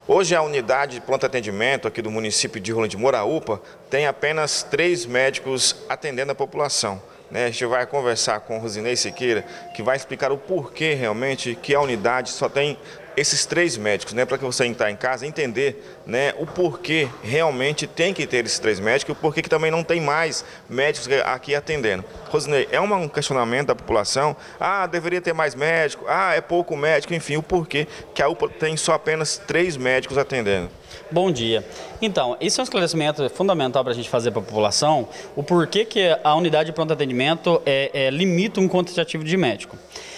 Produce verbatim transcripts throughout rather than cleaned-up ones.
Hoje a unidade de pronto atendimento aqui do município de Rolim de Moura, a UPA, tem apenas três médicos atendendo a população. A gente vai conversar com o Rosinei Siqueira, que vai explicar o porquê realmente que a unidade só tem esses três médicos, né, para que você entrar em casa entender, né, o porquê realmente tem que ter esses três médicos e o porquê que também não tem mais médicos aqui atendendo. Rosinei, é um questionamento da população, ah, deveria ter mais médico, ah, é pouco médico, enfim, o porquê que a UPA tem só apenas três médicos atendendo. Bom dia. Então, isso é um esclarecimento fundamental para a gente fazer para a população, o porquê que a unidade de pronto atendimento é, é, limita um quantitativo de médico.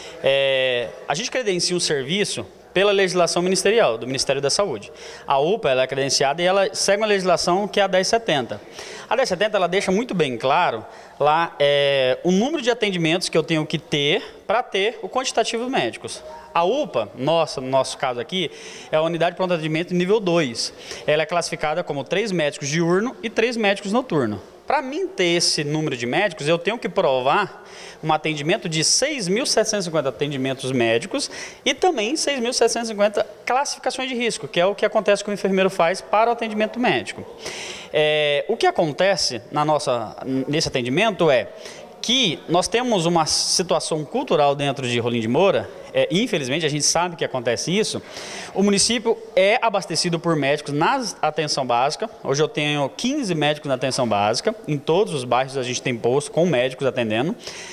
É, a gente credencia um serviço pela legislação ministerial, do Ministério da Saúde. A UPA ela é credenciada e ela segue uma legislação que é a dez setenta. A dez setenta ela deixa muito bem claro lá é, o número de atendimentos que eu tenho que ter para ter o quantitativo de médicos. A UPA, nossa, no nosso caso aqui, é a unidade de pronto atendimento nível dois. Ela é classificada como três médicos diurno e três médicos noturno. Para mim ter esse número de médicos, eu tenho que provar um atendimento de seis mil setecentos e cinquenta atendimentos médicos e também seis mil setecentos e cinquenta classificações de risco, que é o que acontece que o enfermeiro faz para o atendimento médico. É, o que acontece na nossa, nesse atendimento é que nós temos uma situação cultural dentro de Rolim de Moura, é, infelizmente a gente sabe que acontece isso, o município é abastecido por médicos na atenção básica. Hoje eu tenho quinze médicos na atenção básica, em todos os bairros a gente tem posto com médicos atendendo,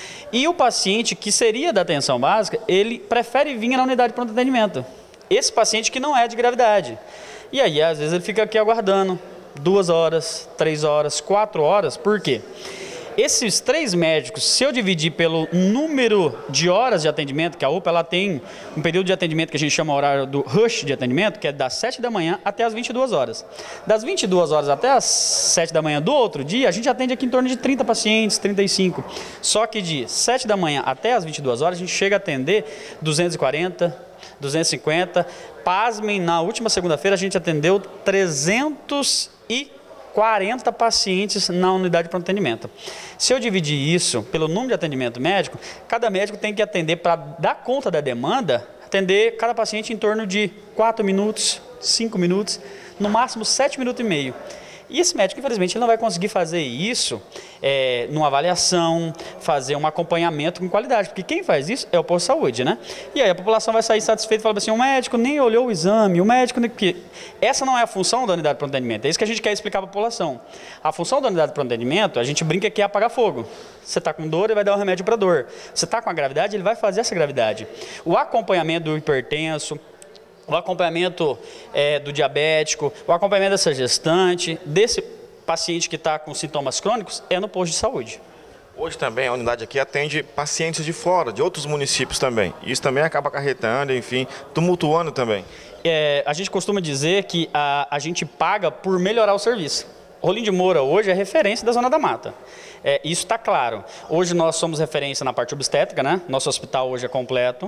e o paciente que seria da atenção básica, ele prefere vir na unidade de pronto atendimento, esse paciente que não é de gravidade, e aí às vezes ele fica aqui aguardando duas horas, três horas, quatro horas, por quê? Esses três médicos, se eu dividir pelo número de horas de atendimento, que a UPA ela tem um período de atendimento que a gente chama horário do rush de atendimento, que é das sete da manhã até as vinte e duas horas. Das vinte e duas horas até as sete da manhã do outro dia, a gente atende aqui em torno de trinta pacientes, trinta e cinco. Só que de sete da manhã até as vinte e duas horas, a gente chega a atender duzentos e quarenta, duzentos e cinquenta. Pasmem, na última segunda-feira a gente atendeu trezentos e quarenta pacientes na unidade de pronto atendimento. Se eu dividir isso pelo número de atendimento médico, cada médico tem que atender, para dar conta da demanda, atender cada paciente em torno de quatro minutos, cinco minutos, no máximo sete minutos e meio. E esse médico, infelizmente, ele não vai conseguir fazer isso é, numa avaliação, fazer um acompanhamento com qualidade, porque quem faz isso é o posto de saúde, né? E aí a população vai sair satisfeita e falar assim, o médico nem olhou o exame, o médico... Nem... Essa não é a função da unidade de pronto atendimento, é isso que a gente quer explicar para a população. A função da unidade de pronto atendimento, a gente brinca que é apagar fogo. Você está com dor, ele vai dar um remédio para dor. Você está com a gravidade, ele vai fazer essa gravidade. O acompanhamento do hipertenso, o acompanhamento é, do diabético, o acompanhamento dessa gestante, desse paciente que está com sintomas crônicos, é no posto de saúde. Hoje também a unidade aqui atende pacientes de fora, de outros municípios também. Isso também acaba acarretando, enfim, tumultuando também. É, a gente costuma dizer que a, a gente paga por melhorar o serviço. Rolim de Moura hoje é referência da Zona da Mata. É, isso está claro. Hoje nós somos referência na parte obstétrica, né? Nosso hospital hoje é completo.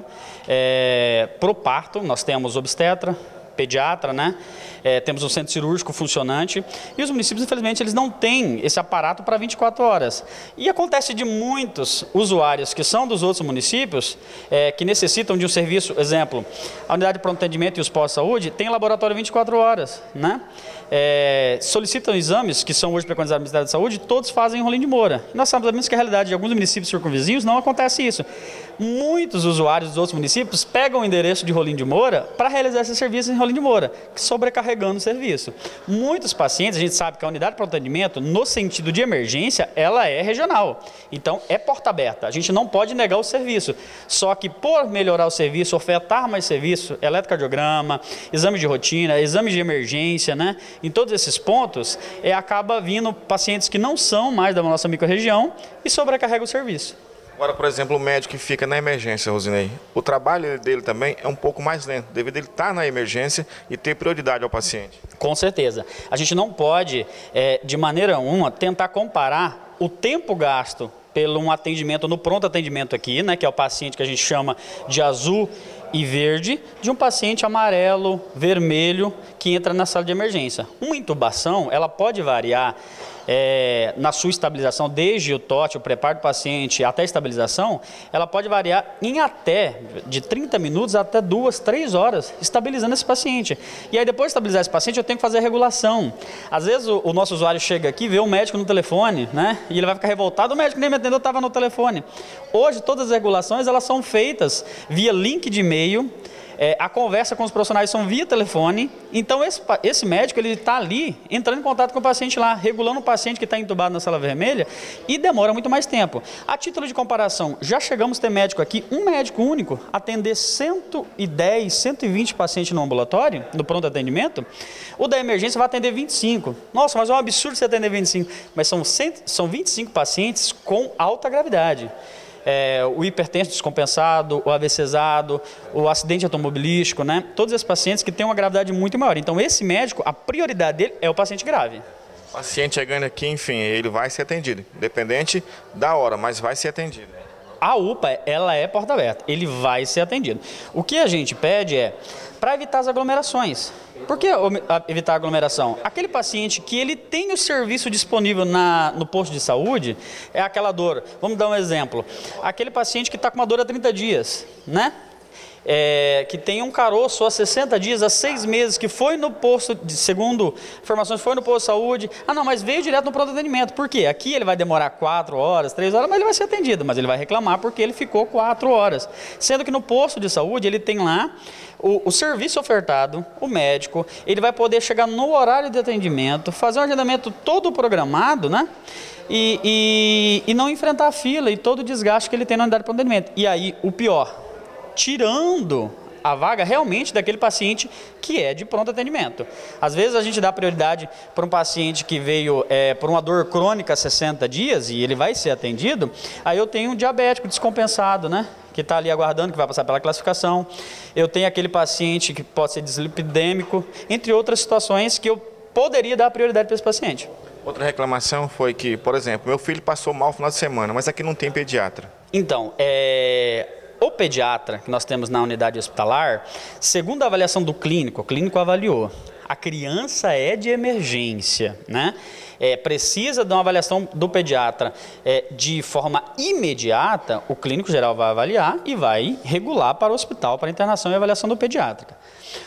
É, pro parto, nós temos obstetra, pediatra, né? É, temos um centro cirúrgico funcionante e os municípios, infelizmente, eles não têm esse aparato para vinte e quatro horas. E acontece de muitos usuários que são dos outros municípios, é, que necessitam de um serviço, exemplo, a unidade de pronto atendimento e os pós-saúde tem laboratório vinte e quatro horas, né? É, solicitam exames que são hoje preconizados no Ministério da Saúde, todos fazem em Rolim de Moura. E nós sabemos que a realidade de alguns municípios circunvizinhos não acontece isso. Muitos usuários dos outros municípios pegam o endereço de Rolim de Moura para realizar esses serviços em Rolim de Moura, sobrecarregando o serviço. Muitos pacientes, a gente sabe que a unidade de pronto atendimento, no sentido de emergência, ela é regional. Então, é porta aberta. A gente não pode negar o serviço. Só que, por melhorar o serviço, ofertar mais serviço, eletrocardiograma, exame de rotina, exame de emergência, né? Em todos esses pontos, é, acaba vindo pacientes que não são mais da nossa microrregião e sobrecarrega o serviço. Agora, por exemplo, o médico que fica na emergência, Rosinei, o trabalho dele também é um pouco mais lento, devido a ele estar na emergência e ter prioridade ao paciente. Com certeza. A gente não pode, é, de maneira alguma, tentar comparar o tempo gasto pelo um atendimento no pronto atendimento aqui, né, que é o paciente que a gente chama de azul e verde, de um paciente amarelo, vermelho, que entra na sala de emergência. Uma intubação, ela pode variar é, na sua estabilização, desde o T O T, o preparo do paciente até a estabilização, ela pode variar em até de trinta minutos até duas, três horas, estabilizando esse paciente. E aí depois de estabilizar esse paciente, eu tenho que fazer a regulação. Às vezes o, o nosso usuário chega aqui, vê um médico no telefone, né? E ele vai ficar revoltado, o médico nem me atendeu, estava no telefone. Hoje todas as regulações elas são feitas via link de e-mail. É, a conversa com os profissionais são via telefone, então esse, esse médico ele está ali entrando em contato com o paciente lá, regulando o paciente que está entubado na sala vermelha e demora muito mais tempo. A título de comparação, já chegamos a ter médico aqui, um médico único, atender cento e dez, cento e vinte pacientes no ambulatório, no pronto atendimento, o da emergência vai atender vinte e cinco. Nossa, mas é um absurdo você atender vinte e cinco, mas são, cento, são vinte e cinco pacientes com alta gravidade. É, o hipertenso descompensado, o avesesado, o acidente automobilístico, né? Todos esses pacientes que têm uma gravidade muito maior. Então, esse médico, a prioridade dele é o paciente grave. O paciente chegando aqui, enfim, ele vai ser atendido, independente da hora, mas vai ser atendido. A U P A, ela é porta aberta, ele vai ser atendido. O que a gente pede é para evitar as aglomerações. Por que evitar a aglomeração? Aquele paciente que ele tem o serviço disponível na, no posto de saúde, é aquela dor. Vamos dar um exemplo. Aquele paciente que está com uma dor há trinta dias, né? É, que tem um caroço há sessenta dias, há seis meses, que foi no posto, de, segundo informações, foi no posto de saúde. Ah, não, mas veio direto no pronto atendimento. Por quê? Aqui ele vai demorar quatro horas, três horas, mas ele vai ser atendido. Mas ele vai reclamar porque ele ficou quatro horas. Sendo que no posto de saúde ele tem lá o, o serviço ofertado, o médico, ele vai poder chegar no horário de atendimento, fazer um agendamento todo programado, né? E, e, e não enfrentar a fila e todo o desgaste que ele tem na unidade de pronto atendimento. E aí, o pior, tirando a vaga realmente daquele paciente que é de pronto atendimento. Às vezes a gente dá prioridade para um paciente que veio é, por uma dor crônica há sessenta dias e ele vai ser atendido, aí eu tenho um diabético descompensado, né? Que está ali aguardando, que vai passar pela classificação. Eu tenho aquele paciente que pode ser dislipidêmico, entre outras situações que eu poderia dar prioridade para esse paciente. Outra reclamação foi que, por exemplo, meu filho passou mal no final de semana, mas aqui não tem pediatra. Então, é... o pediatra que nós temos na unidade hospitalar, segundo a avaliação do clínico, o clínico avaliou, a criança é de emergência, né? É, precisa de uma avaliação do pediatra é, de forma imediata, o clínico geral vai avaliar e vai regular para o hospital, para a internação e avaliação do pediátrica.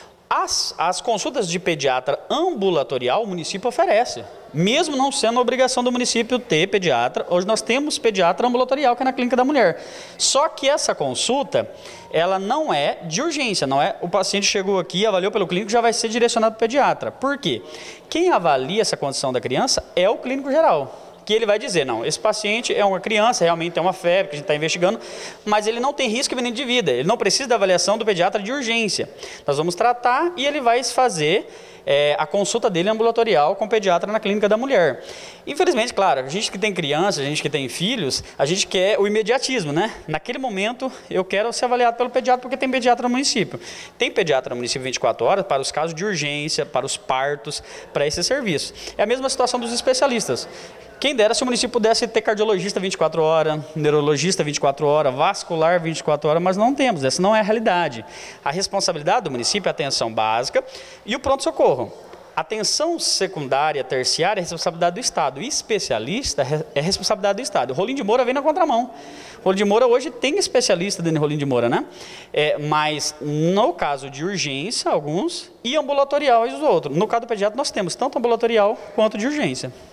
As, as consultas de pediatra ambulatorial o município oferece, mesmo não sendo obrigação do município ter pediatra. Hoje nós temos pediatra ambulatorial, que é na Clínica da Mulher. Só que essa consulta, ela não é de urgência, não é o paciente chegou aqui, avaliou pelo clínico, já vai ser direcionado para o pediatra. Por quê? Quem avalia essa condição da criança é o clínico geral. Que ele vai dizer, não, esse paciente é uma criança, realmente é uma febre que a gente está investigando, mas ele não tem risco iminente de vida, ele não precisa da avaliação do pediatra de urgência. Nós vamos tratar e ele vai fazer é, a consulta dele ambulatorial com o pediatra na Clínica da Mulher. Infelizmente, claro, a gente que tem criança, a gente que tem filhos, a gente quer o imediatismo, né? Naquele momento, eu quero ser avaliado pelo pediatra porque tem pediatra no município. Tem pediatra no município vinte e quatro horas para os casos de urgência, para os partos, para esse serviço. É a mesma situação dos especialistas. Quem dera se o município pudesse ter cardiologista vinte e quatro horas, neurologista vinte e quatro horas, vascular vinte e quatro horas, mas não temos, essa não é a realidade. A responsabilidade do município é a atenção básica e o pronto-socorro. Atenção secundária, terciária é responsabilidade do Estado. E especialista é responsabilidade do Estado. O Rolim de Moura vem na contramão. O Rolim de Moura hoje tem especialista dentro do Rolim de Moura, né? É, mas no caso de urgência, alguns, e ambulatorial, os outros. No caso do pediatra, nós temos tanto ambulatorial quanto de urgência.